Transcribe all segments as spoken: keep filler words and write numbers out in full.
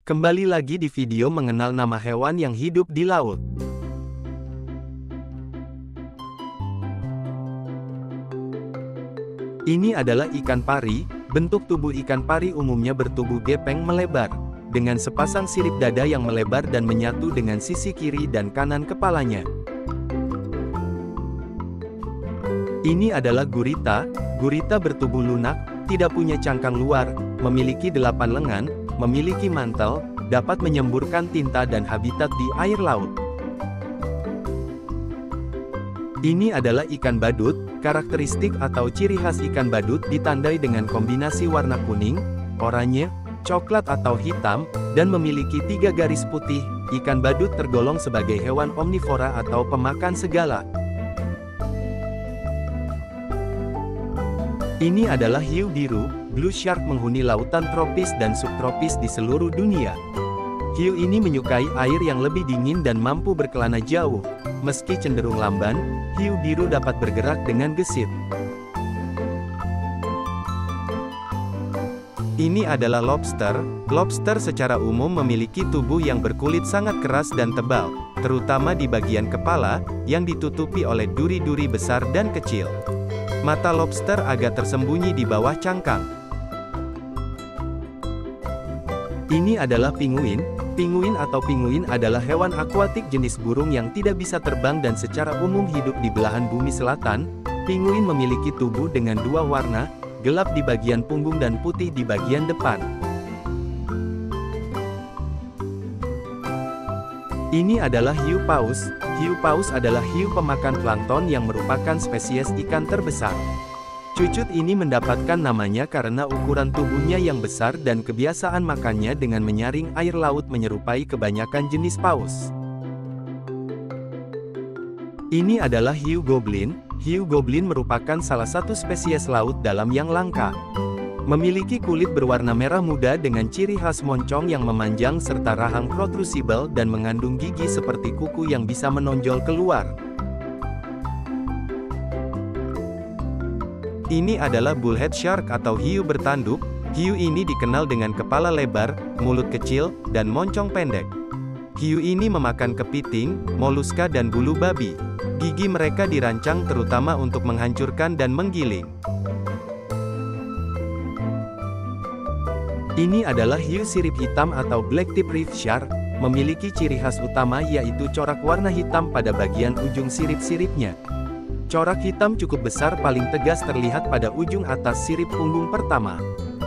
Kembali lagi di video mengenal nama hewan yang hidup di laut. Ini adalah ikan pari. Bentuk tubuh ikan pari umumnya bertubuh gepeng melebar, dengan sepasang sirip dada yang melebar dan menyatu dengan sisi kiri dan kanan kepalanya. Ini adalah gurita. Gurita bertubuh lunak, tidak punya cangkang luar, memiliki delapan lengan, memiliki mantel, dapat menyemburkan tinta dan habitat di air laut. Ini adalah ikan badut. Karakteristik atau ciri khas ikan badut ditandai dengan kombinasi warna kuning, oranye, coklat atau hitam, dan memiliki tiga garis putih. Ikan badut tergolong sebagai hewan omnivora atau pemakan segala. Ini adalah hiu biru. Blue shark menghuni lautan tropis dan subtropis di seluruh dunia. Hiu ini menyukai air yang lebih dingin dan mampu berkelana jauh. Meski cenderung lamban, hiu biru dapat bergerak dengan gesit. Ini adalah lobster. Lobster secara umum memiliki tubuh yang berkulit sangat keras dan tebal, terutama di bagian kepala, yang ditutupi oleh duri-duri besar dan kecil. Mata lobster agak tersembunyi di bawah cangkang. Ini adalah pinguin. Pinguin atau pinguin adalah hewan akuatik jenis burung yang tidak bisa terbang dan secara umum hidup di belahan bumi selatan. Pinguin memiliki tubuh dengan dua warna, gelap di bagian punggung dan putih di bagian depan. Ini adalah hiu paus. Hiu paus adalah hiu pemakan plankton yang merupakan spesies ikan terbesar. Cucut ini mendapatkan namanya karena ukuran tubuhnya yang besar dan kebiasaan makannya dengan menyaring air laut menyerupai kebanyakan jenis paus. Ini adalah hiu goblin. Hiu goblin merupakan salah satu spesies laut dalam yang langka. Memiliki kulit berwarna merah muda dengan ciri khas moncong yang memanjang serta rahang protrusibel dan mengandung gigi seperti kuku yang bisa menonjol keluar. Ini adalah bullhead shark atau hiu bertanduk. Hiu ini dikenal dengan kepala lebar, mulut kecil, dan moncong pendek. Hiu ini memakan kepiting, moluska dan bulu babi. Gigi mereka dirancang terutama untuk menghancurkan dan menggiling. Ini adalah hiu sirip hitam atau black tip reef shark, memiliki ciri khas utama yaitu corak warna hitam pada bagian ujung sirip-siripnya. Corak hitam cukup besar paling tegas terlihat pada ujung atas sirip punggung pertama.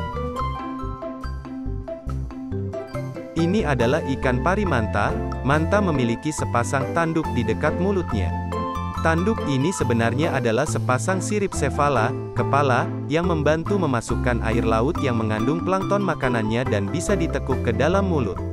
Ini adalah ikan pari manta. Manta memiliki sepasang tanduk di dekat mulutnya. Tanduk ini sebenarnya adalah sepasang sirip sefala, kepala, yang membantu memasukkan air laut yang mengandung plankton makanannya dan bisa ditekuk ke dalam mulut.